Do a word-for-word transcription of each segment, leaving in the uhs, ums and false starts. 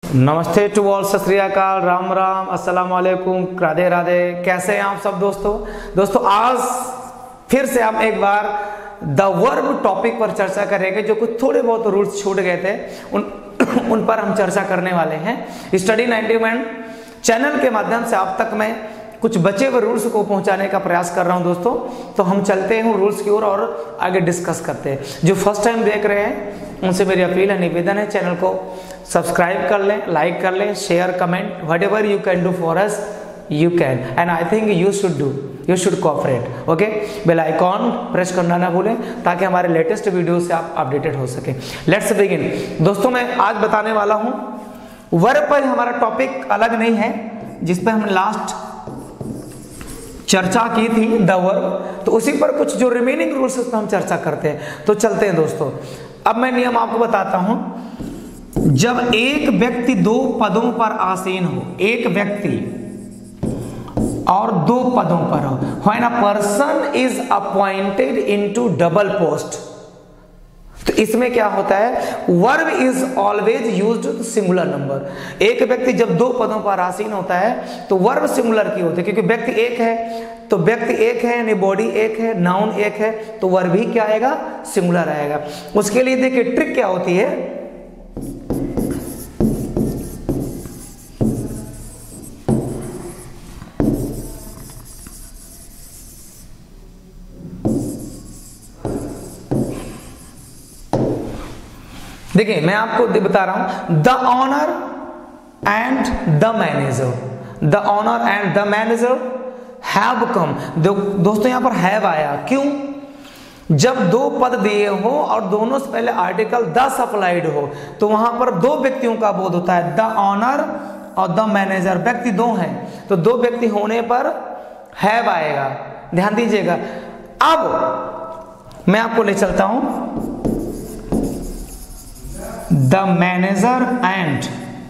नमस्ते to all, सत श्री अकाल, राम राम, अस्सलाम वालेकुम, राधे राधे। कैसे हैं आप सब दोस्तों? दोस्तों आज फिर से हम एक बार द वर्ब टॉपिक पर चर्चा करेंगे। जो कुछ थोड़े बहुत रूल्स छूट गए थे उन उन पर हम चर्चा करने वाले हैं। स्टडी नाइंटी वन चैनल के माध्यम से आप तक मैं कुछ बचे हुए रूल्स को पहुंचाने का प्रयास कर रहा हूं दोस्तों। तो हम चलते हैं रूल्स की ओर और, और आगे डिस्कस करते हैं। जो फर्स्ट टाइम देख रहे हैं उनसे मेरी अपील है, निवेदन है, चैनल को सब्सक्राइब कर लें, लाइक कर लें, share, comment, what ever you can do for us you can, and I think you should do, you should cooperate. Okay, bell icon press करना ना भूलें ताकि हमारे लेटेस्ट वीडियो से आप अपडेटेड हो सके। Let's begin. दोस्तों मैं आज बताने वाला हूं वर्ब पर। हमारा टॉपिक अलग नहीं है जिस पर हम लास्ट चर्चा की थी, द वर्ब, तो उसी पर कुछ जो रिमेनिंग रूल्स पर हम चर्चा करते हैं। तो चलते हैं दोस्तों। अब मैं नियम आपको बताता हूं। जब एक व्यक्ति दो पदों पर आसीन हो, एक व्यक्ति और दो पदों पर हो, when a person is appointed into double post, तो इसमें क्या होता है, verb is always used singular number. एक व्यक्ति जब दो पदों पर आसीन होता है तो वर्ब सिंगुलर की होती है, क्योंकि व्यक्ति एक है तो व्यक्ति एक है, यानी बॉडी एक है, नाउन एक है, तो वर्ब ही क्या आएगा, सिंगुलर आएगा। उसके लिए देखिए ट्रिक क्या होती है। देखिए मैं आपको बता रहा हूं, the owner and the manager, the owner and the manager have come. दो, दोस्तों यहां पर हैव आया क्यों? जब दो पद दिए हो और दोनों से पहले आर्टिकल द सप्लाइड हो तो वहां पर दो व्यक्तियों का बोध होता है, द ऑनर और द मैनेजर। व्यक्ति दो हैं तो दो व्यक्ति होने पर हैव आएगा, ध्यान दीजिएगा। अब मैं आपको ले चलता हूं, the manager and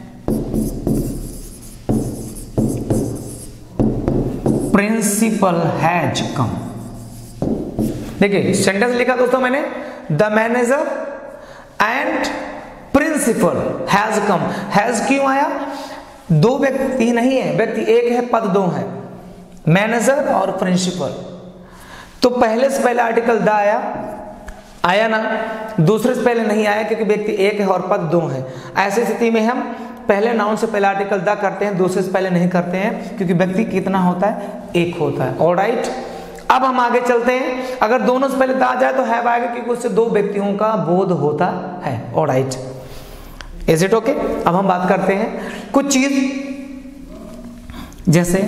principal has come. देखिए सेंटेंस लिखा दोस्तों मैंने, the manager and principal has come. Has क्यों आया? दो व्यक्ति नहीं है, व्यक्ति एक है, पद दो है, मैनेजर और प्रिंसिपल। तो पहले से पहले आर्टिकल द आया आया ना, दूसरे से पहले नहीं आया क्योंकि व्यक्ति एक है और पद दो है। ऐसी स्थिति में हम पहले नाउन से पहले आर्टिकल द करते हैं, दूसरे से पहले नहीं करते हैं क्योंकि व्यक्ति कितना होता है, एक होता है। ऑलराइट, अब हम आगे चलते हैं। अगर दोनों से पहले द आ जाए तो हैव आएगा क्योंकि उससे दो व्यक्तियों का बोध होता है। Alright, is it okay? अब हम बात करते हैं कुछ चीज जैसे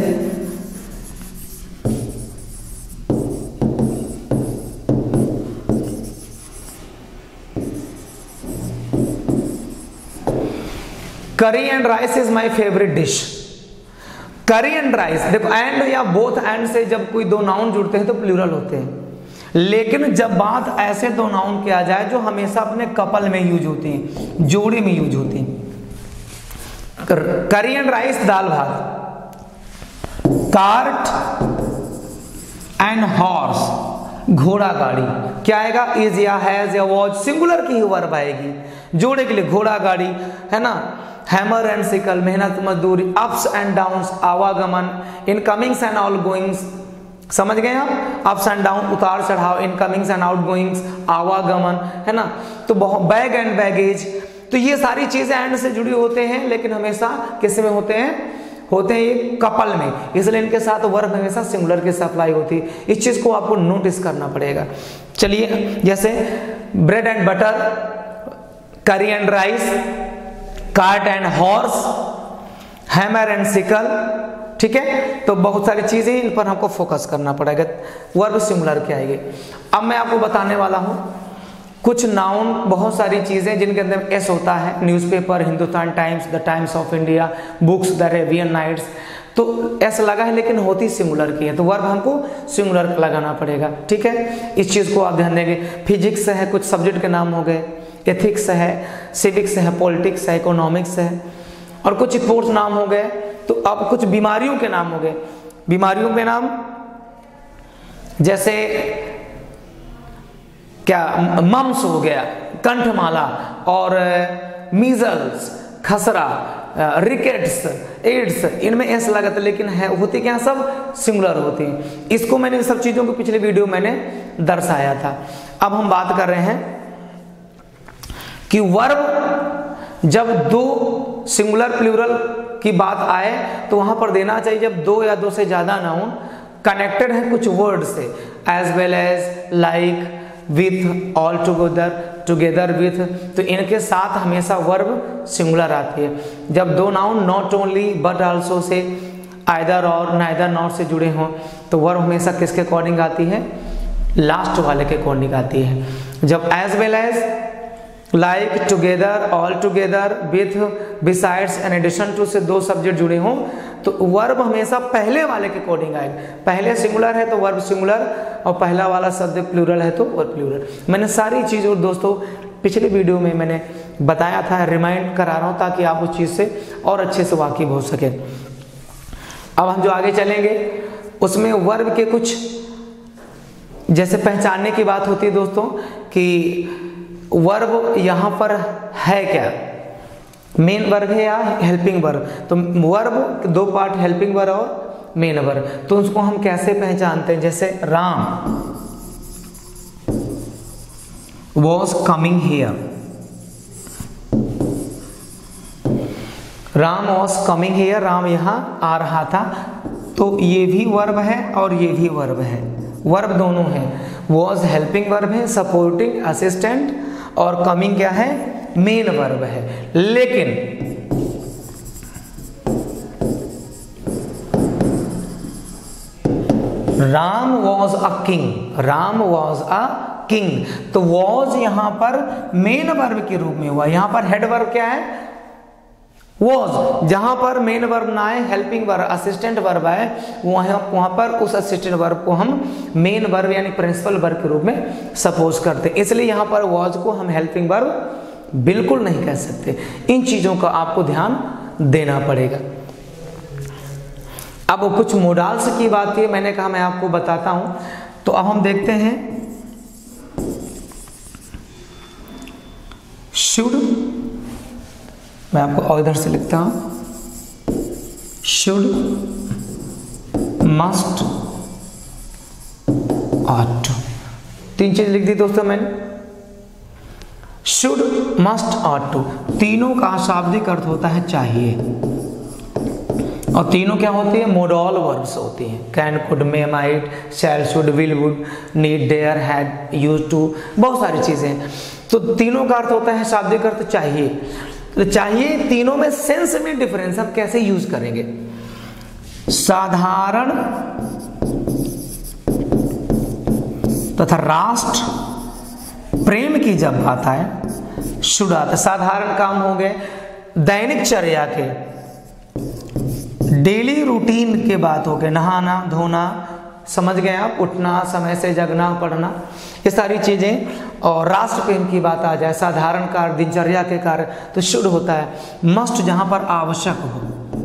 curry and rice is my favourite dish. Curry and rice, देखो एंड या बोथ एंड से जब कोई दो नाउन जुड़ते हैं तो प्लूरल होते हैं, लेकिन जब बात ऐसे दो नाउन की आ जाए जो हमेशा अपने कपल में यूज होती हैं, जोड़ी में यूज होती हैं। करी एंड राइस दाल भात, कार्ट एंड हॉर्स घोड़ा गाड़ी, क्या आएगा, इज या हैज या वॉज, सिंगुलर की ही वर्ब आएगी। जोड़े के लिए घोड़ा गाड़ी है ना, हैमर एंड सिकल मेहनत मजदूरी, अप्स एंड डाउन्स आवागमन, इनकमिंग्स एंड आउट गोइंग्स, समझ गए आप, अप्स एंड डाउन उतार चढ़ाव, इनकमिंग्स एंड आउट गोइंग्स आवागमन, है ना। तो बैग एंड बैगेज, तो ये सारी चीजें एंड से जुड़ी होते हैं, लेकिन हमेशा किस में होते हैं, होते हैं ये कपल में, इसलिए इनके साथ वर्ब हमेशा सिंगुलर की सप्लाई होती है। इस चीज को आपको नोटिस करना पड़ेगा। चलिए जैसे bread and butter, curry and rice, cart and horse, hammer and sickle, ठीक है। तो बहुत सारी चीजें इन पर हमको फोकस करना पड़ेगा, वर्ब सिंगुलर की आएगी। अब मैं आपको बताने वाला हूं कुछ नाउन, बहुत सारी चीजें जिनके अंदर एस होता है, newspaper, Hindustan Times, the Times of India, books, the Arabian Nights, तो एस लगा है लेकिन होती सिंगुलर की है, तो वर्ब हमको सिंगुलर लगाना पड़ेगा, ठीक है। इस चीज को आप ध्यान देंगे। फिजिक्स है, कुछ सब्जेक्ट के नाम हो गए, एथिक्स है, सिविक्स है, पॉलिटिक्स है, इकोनॉमिक्स है, और कुछ स्पोर्ट्स नाम हो गए। तो अब कुछ बीमारियों के नाम हो गए, बीमारियों के नाम जैसे क्या, मम्स हो गया, कंठमाला, और मीजल्स, खसरा, रिकेट्स, एड्स, इनमें एस लगा था, लेकिन है होती क्या सब सिंगुलर होती हैं। इसको मैंने सब चीज़ों को पिछले वीडियो मैंने दर्शाया था। अब हम बात कर रहे हैं कि वर्ब जब दो सिंगुलर प्लूरल की बात आए तो वहां पर देना चाहिए जब दो या दो से ज्यादा नाउन कनेक्टेड है कुछ वर्ड से, as well as, like, with, all together, together with, तो इनके साथ हमेशा वर्ब सिंगुलर आती है। जब दो noun not only but also से, आइदर और, नाइदर नॉट से जुड़े हों तो वर्ब हमेशा किसके अकॉर्डिंग आती है? लास्ट वाले के अकॉर्डिंग आती है। जब as well as, like, together, all together, with, besides, in addition to से दो सब्जेक्ट जुड़े हों तो वर्ब हमेशा पहले वाले के अकॉर्डिंग आएगा। पहले सिंगुलर है तो वर्ब सिंगुलर, और पहला वाला शब्द प्लूरल है तो वर्ब प्लूरल। मैंने सारी चीज़ और दोस्तों पिछले वीडियो में मैंने बताया था, रिमाइंड करा रहा हूँ ताकि आप उस चीज़ से और अच्छे से वाकिफ हो सके। अब हम जो आगे चलेंगे उसमें वर्ब के कुछ जैसे पहचानने की बात होती है दोस्तों कि वर्ब यहाँ पर है क्या, मेन वर्ब है या हेल्पिंग वर्ब। तो वर्ब दो पार्ट, हेल्पिंग वर्ब और मेन वर्ब, तो उसको हम कैसे पहचानते हैं? जैसे Ram was coming here, Ram was coming here, Ram यहाँ आ रहा था, तो ये भी वर्ब है और ये भी वर्ब है, वर्ब दोनों है। वॉज हेल्पिंग वर्ब है, सपोर्टिंग, असिस्टेंट, और कमिंग क्या है? मेन वर्ब है। लेकिन Ram was a king, Ram was a king, तो वॉज यहां पर मेन वर्ब के रूप में हुआ। यहां पर हेड वर्ब क्या है? वॉज। जहां पर मेन वर्ब ना आए, हेल्पिंग वर्ब, असिस्टेंट वर्ब आए, वहां वहां पर उस असिस्टेंट वर्ब को हम मेन वर्ब यानी प्रिंसिपल वर्ब के रूप में सपोज करते हैं। इसलिए यहां पर वॉज को हम हेल्पिंग वर्ब बिल्कुल नहीं कह सकते। इन चीजों का आपको ध्यान देना पड़ेगा। अब कुछ मोडाल्स की बात है, मैंने कहा मैं आपको बताता हूं, तो अब हम देखते हैं शुड, मैं आपको और इधर से लिखता हूं, शुड, मस्ट, ऑट टू, तीन चीज लिख दी दोस्तों मैंने। शुड, मस्ट, ऑट टू, तीनों का शाब्दिक अर्थ होता है चाहिए, और तीनों क्या होती है? मोडल वर्ब्स होती हैं। Can, could, may, might, shall, should, will, would, need, dare, had, use to, बहुत सारी चीजें। तो तीनों का अर्थ होता है शाब्दिक अर्थ चाहिए। तो चाहिए तीनों में सेंस में डिफरेंस, हम कैसे यूज करेंगे? साधारण तथा राष्ट्र प्रेम की जब बात आए शुड आता है। साधारण काम हो गए, दैनिक चर्या के, डेली रूटीन के बात हो गए, नहाना, धोना, समझ गए आप, उठना, समय से जगना, पढ़ना, ये सारी चीजें। और राष्ट्र प्रेम की बात आ जाए, साधारण कार्य, दिनचर्या के कार्य, तो शुड होता है। मस्ट जहां पर आवश्यक हो,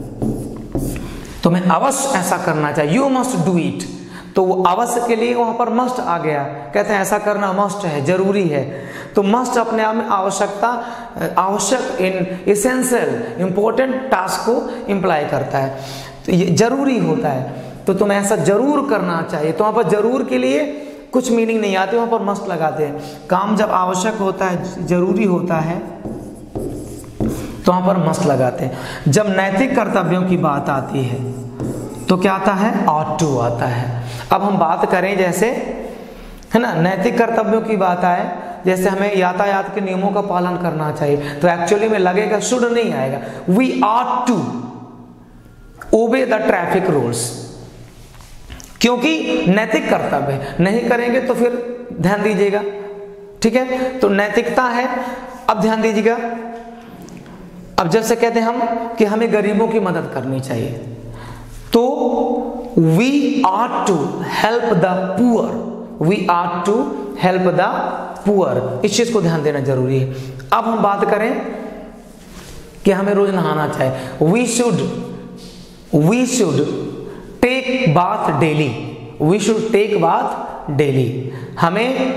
तो मैं अवश्य ऐसा करना चाहिए, यू मस्ट डू इट, तो वो अवश्य के लिए वहां पर मस्ट आ गया। कहते हैं ऐसा करना मस्ट है, जरूरी है, तो मस्ट अपने आप में आवश्यकता, आवश्यक, इन इसेंशियल, इंपॉर्टेंट टास्क को इंप्लाई करता है, तो ये जरूरी होता है, तो तुम्हें ऐसा जरूर करना चाहिए। तो वहां पर जरूर के लिए कुछ मीनिंग नहीं आती, वहां पर मस्ट लगाते हैं। काम जब आवश्यक होता है, जरूरी होता है, तो वहां पर मस्ट लगाते हैं। जब नैतिक कर्तव्यों की बात आती है तो क्या आता है? ऑट टू आता है। अब हम बात करें जैसे, है ना, नैतिक कर्तव्यों की बात आए, जैसे हमें यातायात के नियमों का पालन करना चाहिए, तो एक्चुअली में लगेगा शुड नहीं आएगा, we ought to obey the traffic rules, क्योंकि नैतिक कर्तव्य है, नहीं करेंगे तो फिर ध्यान दीजिएगा, ठीक है, तो नैतिकता है। अब ध्यान दीजिएगा, अब जब से कहते हैं हम कि हमें गरीबों की मदद करनी चाहिए, तो we are to help the poor, we are to help the poor, इस चीज को ध्यान देना जरूरी है। अब हम बात करें कि हमें रोज नहाना चाहिए, we should, we should take bath daily, we should take bath daily, हमें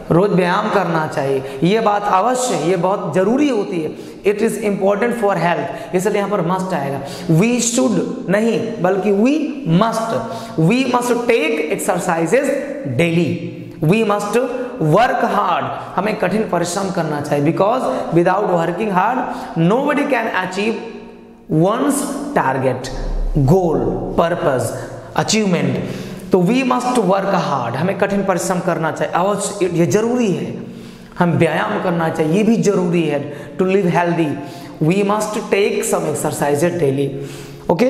रोज व्यायाम करना चाहिए, ये बात अवश्य, ये बहुत जरूरी होती है। It is important for health, इसलिए यहाँ पर मस्ट आएगा। वी शुड नहीं बल्कि we must, we must take exercises daily, we must work hard, हमें कठिन परिश्रम करना चाहिए। Because without working hard nobody can achieve once target, goal, purpose, achievement. तो वी मस्ट वर्क हार्ड, हमें कठिन परिश्रम करना चाहिए, अवश्य ये जरूरी है। हम व्यायाम करना चाहिए, ये भी जरूरी है to live healthy. We must take some exercises daily. Okay,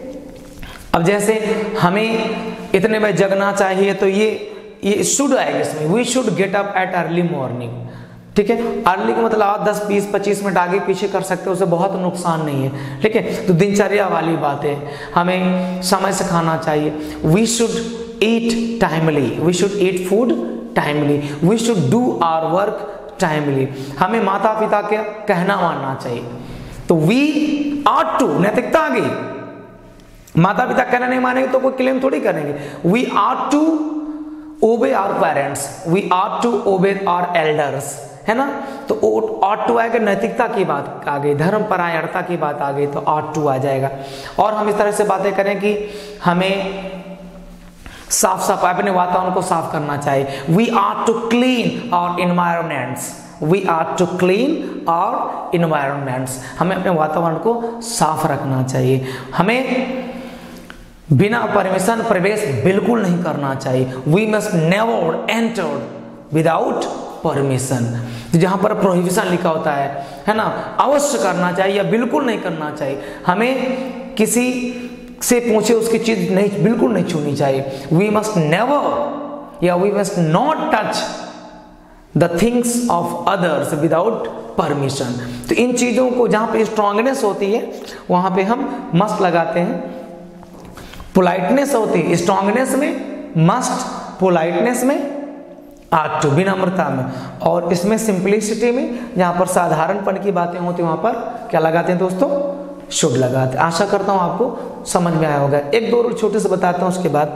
अब जैसे हमें इतने बजे जगना चाहिए, तो ये ये शुड आएगा इसमें। We should get up at early morning, ठीक है। अर्ली का मतलब आप दस बीस पच्चीस मिनट आगे पीछे कर सकते हो, उसे बहुत नुकसान नहीं है, ठीक है। तो दिनचर्या वाली बात है, हमें समय से खाना चाहिए। We should eat timely, we should eat food timely, we should do our work timely, हमें माता पिता के कहना मानना चाहिए। तो वी आर टू, नैतिकता आ गई, माता पिता कहना नहीं मानेंगे तो कोई क्लेम थोड़ी करेंगे। We are to obey our parents, we are to obey our elders, है ना। तो ऑट टू आएगा, नैतिकता की बात आ गई, धर्म परायणता की बात आ गई, तो ऑट टू आ जाएगा। और हम इस तरह से बातें करें कि हमें साफ सफाई, अपने वातावरण को साफ करना चाहिए। We are to clean our environments, we are to clean our environments, हमें अपने वातावरण को साफ रखना चाहिए। हमें बिना परमिशन प्रवेश बिल्कुल नहीं करना चाहिए। We must never enter without permission, जहां पर प्रोहिबिशन लिखा होता है है ना, अवश्य करना चाहिए या बिल्कुल नहीं करना चाहिए। हमें किसी से पूछे उसकी चीज नहीं, बिल्कुल नहीं छूनी चाहिए। वी मस्ट नेवर या we must not touch the things of others without permission. तो इन चीजों को जहां पे स्ट्रांगनेस होती है वहां पे हम मस्ट लगाते हैं। पोलाइटनेस होती है स्ट्रांगनेस में मस्ट, पोलाइटनेस में आर टू, विनम्रता में, और इसमें सिंप्लिसिटी में जहां पर साधारणपन की बातें होती है वहां पर क्या लगाते हैं दोस्तों, शुड लगाते हैं। आशा करता हूं आपको समझ में आया होगा। एक दो रूल छोटे से बताता हूं उसके बाद।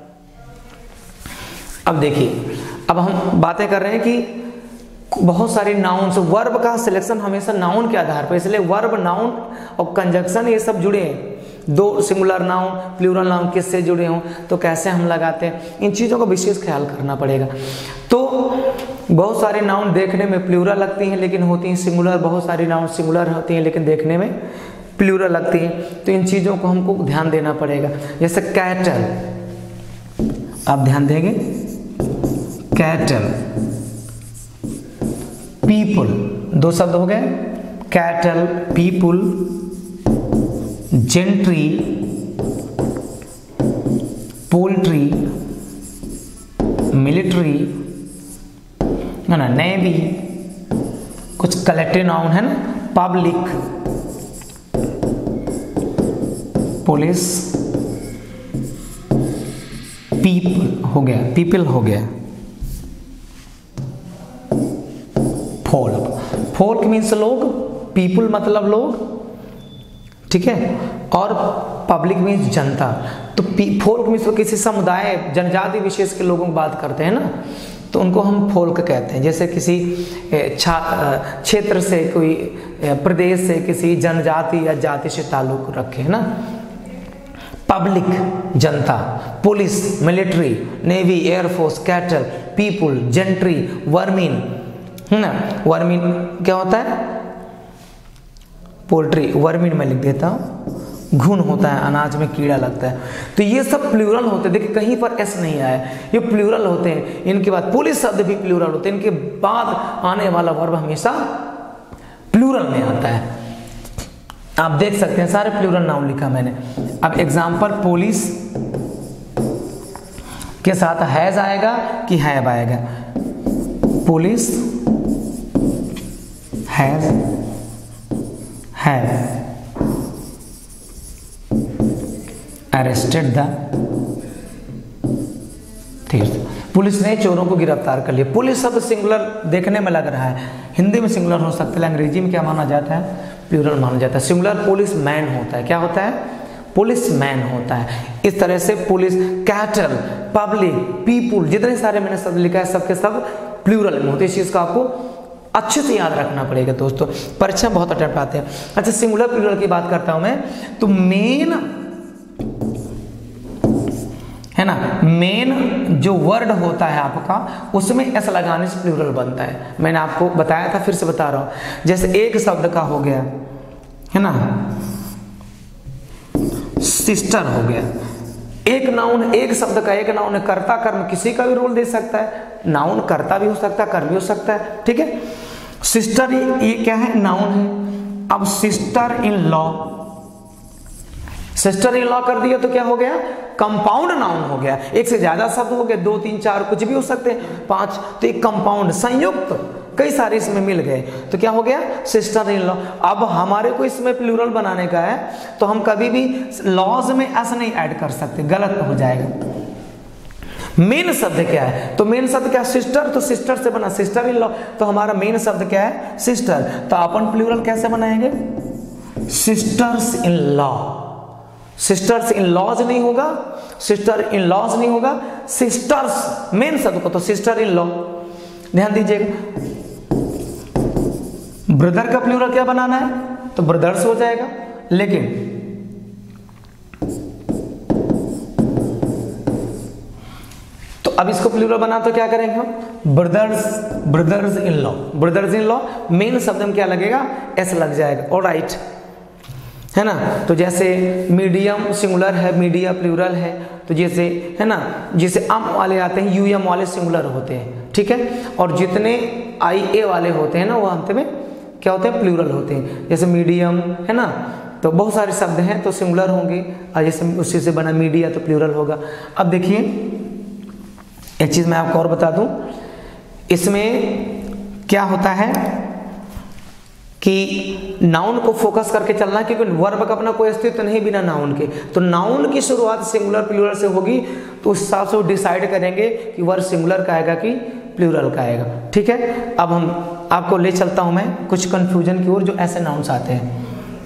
अब देखिए, अब हम बातें कर रहे हैं कि बहुत सारे नाउन्स, वर्ब का सिलेक्शन हमेशा नाउन के आधार पर, इसलिए वर्ब, नाउन और कंजक्शन ये सब जुड़े हैं। दो सिंगुलर नाउन, प्लूरल नाउन किससे जुड़े हों तो कैसे हम लगाते हैं, इन चीज़ों का विशेष ख्याल करना पड़ेगा। तो बहुत सारे नाउन देखने में प्लूरल लगती हैं लेकिन होती हैं सिंगुलर, बहुत सारी नाउन सिंगुलर होती हैं लेकिन देखने में प्लूरल लगती हैं। तो इन चीज़ों को हमको ध्यान देना पड़ेगा। जैसे कैटल, आप ध्यान देंगे, कैटल, पीपल, दो शब्द हो गए, cattle, people, gentry, poultry, military, है ना, नेवी, कुछ कलेक्टिव नाउन है ना, पब्लिक, पुलिस, पीपल हो गया, पीपल हो गया, फोल्क, फोल्क मीन्स लोग, पीपल मतलब लोग, ठीक है, और पब्लिक मीन्स जनता। तो फोल्क मीन्स तो किसी समुदाय, जनजाति विशेष के लोगों की बात करते हैं ना, तो उनको हम फोल्क कहते हैं। जैसे किसी क्षेत्र से, कोई प्रदेश से किसी जनजाति या जाति से ताल्लुक रखे, है ना। पब्लिक जनता, police, military, navy, air force, cattle, people, gentry, vermin, है ना। वर्मिन क्या होता है, पोल्ट्री, वर्मिन में लिख देता हूँ, घुन होता है, अनाज में कीड़ा लगता है। तो ये सब प्लूरल होते हैं, देखिए कहीं पर एस नहीं आया, ये प्लूरल होते हैं। इनके बाद पुलिस शब्द भी प्लूरल होते हैं, इनके बाद आने वाला वर्ब हमेशा प्लूरल में आता है। आप देख सकते हैं सारे प्लूरल नाउन लिखा मैंने। अब एग्जाम्पल, पुलिस के साथ हैज आएगा कि हैव आएगा, police has, have arrested the thieves, police ने चोरों को गिरफ्तार कर लिया। पुलिस शब्द सिंगुलर देखने में लग रहा है, हिंदी में सिंगुलर हो सकता है, अंग्रेजी में क्या माना जाता है, प्लूरल माना जाता है। सिंगुलर पुलिस मैन होता है, क्या होता है, पुलिस मैन होता है। इस तरह से पुलिस, कैटल, पब्लिक, पीपुल, जितने सारे मैंने शब्द लिखा है सबके सब प्लूरल में होते हैं। इस चीज का आपको अच्छे से याद रखना पड़ेगा दोस्तों, परीक्षा बहुत अटेम्प्ट आते हैं। अच्छा, सिंगुलर प्लूरल की बात करता हूं मैं, तो मेन है ना, मेन जो वर्ड होता है आपका उसमें एस लगाने से प्लूरल बनता है। मैंने आपको बताया था, फिर से बता रहा हूं। जैसे एक शब्द का हो गया है ना, सिस्टर हो गया, एक नाउन, एक शब्द का एक नाउन है, कर्ता कर्म किसी का भी रोल दे सकता है, नाउन कर्ता भी हो सकता है, कर्म भी हो सकता है, ठीक है। सिस्टर ये क्या है, नाउन है। अब sister in law, sister in law कर दिया तो क्या हो गया, कंपाउंड नाउन हो गया। एक से ज्यादा शब्द हो गए, दो तीन चार कुछ भी हो सकते हैं, पांच, तो एक कंपाउंड संयुक्त कई सारे इसमें मिल गए, तो क्या हो गया, सिस्टर इन लॉ। अब हमारे को इसमें प्लूरल बनाने का है, तो हम कभी भी लॉज में एस नहीं ऐड कर सकते, गलत हो जाएगा। मेन शब्द क्या है, तो मेन शब्द क्या है, सिस्टर, तो सिस्टर से बना सिस्टर इन लॉ, तो हमारा मेन शब्द क्या है, सिस्टर। तो अपन प्लूरल कैसे बनाएंगे, sisters in law. Sisters in laws नहीं होगा, सिस्टर इन लॉज नहीं होगा, सिस्टर्स मेन शब्द को, तो सिस्टर इन लॉ। ध्यान दीजिएगा, ब्रदर का प्लूरल क्या बनाना है, तो ब्रदर्स हो जाएगा। लेकिन तो अब इसको प्लूरल बना तो क्या करेंगे हम, brothers, brothers in law, brothers in law, main शब्द में क्या लगेगा, एस लग जाएगा। ऑलराइट, है ना। तो जैसे मीडियम सिंगुलर है, मीडिया प्लूरल है, तो जैसे है ना, जैसे अम वाले आते हैं, यू एम वाले सिंगुलर होते हैं, ठीक है। और जितने आई ए वाले होते हैं ना, वो अंत में क्या होते हैं, प्लूरल होते हैं। जैसे मीडियम है ना, तो बहुत सारे शब्द हैं तो सिंगुलर होंगे, और जैसे उसी से बना मीडिया तो प्लूरल होगा। अब देखिए एक चीज मैं आपको और बता दूं, इसमें क्या होता है कि नाउन को फोकस करके चलना, क्योंकि वर्ब का अपना कोई अस्तित्व नहीं बिना नाउन के। तो नाउन की शुरुआत सिंगुलर प्लूरल से होगी, तो उस हिसाब से वो डिसाइड करेंगे कि वर्ब सिंगुलर का आएगा कि प्लूरल का आएगा, ठीक है। अब हम आपको ले चलता हूं मैं कुछ कंफ्यूजन की ओर, जो ऐसे नाउन्स आते हैं।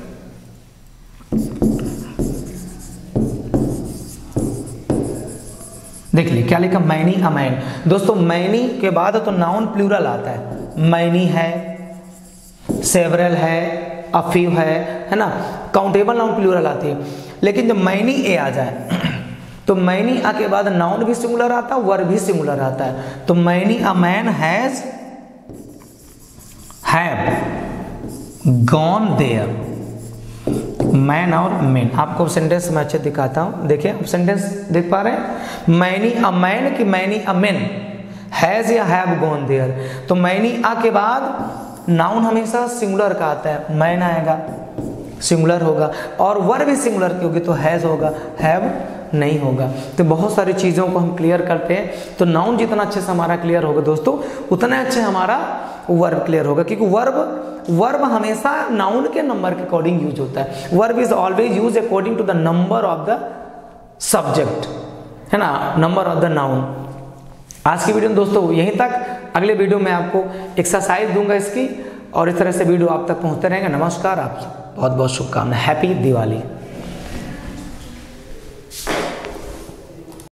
देख ली क्या लिखा, मैनी अमैन। दोस्तों मैनी के बाद तो नाउन प्लूरल आता है, मैनी है, सेवरल है, अफीव है, है ना, काउंटेबल नाउन प्लूरल आती है। लेकिन जब मैनी ए आ जाए तो मैनी आ के बाद नाउन भी सिंगुलर आता है, वर्ब भी सिंगुलर आता है। तो many a man has have gone there, man और मेन। आपको सेंटेंस में अच्छे दिखाता हूं, देखिए आप सेंटेंस देख पा रहे हैं, मैनी अ मैन की मैनी अ मेन, हैज या हैव गॉन देयर। तो मैनी आ के बाद नाउन हमेशा सिंगुलर का आता है, मैन आएगा सिंगुलर होगा, और वर्ब भी सिंगुलर की होगी तो हैज होगा, हैव नहीं होगा। तो बहुत सारी चीज़ों को हम क्लियर करते हैं। तो नाउन जितना अच्छे से हमारा क्लियर होगा दोस्तों, उतना अच्छे हमारा वर्ब क्लियर होगा, क्योंकि वर्ब वर्ब हमेशा नाउन के नंबर के अकॉर्डिंग यूज होता है। Verb is always use according to the number of the subject, है ना, नंबर ऑफ द नाउन। आज की वीडियो में दोस्तों यहीं तक, अगले वीडियो में आपको एक्सरसाइज दूंगा इसकी, और इस तरह से वीडियो आप तक पहुंचते रहेंगे। नमस्कार, आप बहुत बहुत शुभकामनाएं, हैप्पी दिवाली।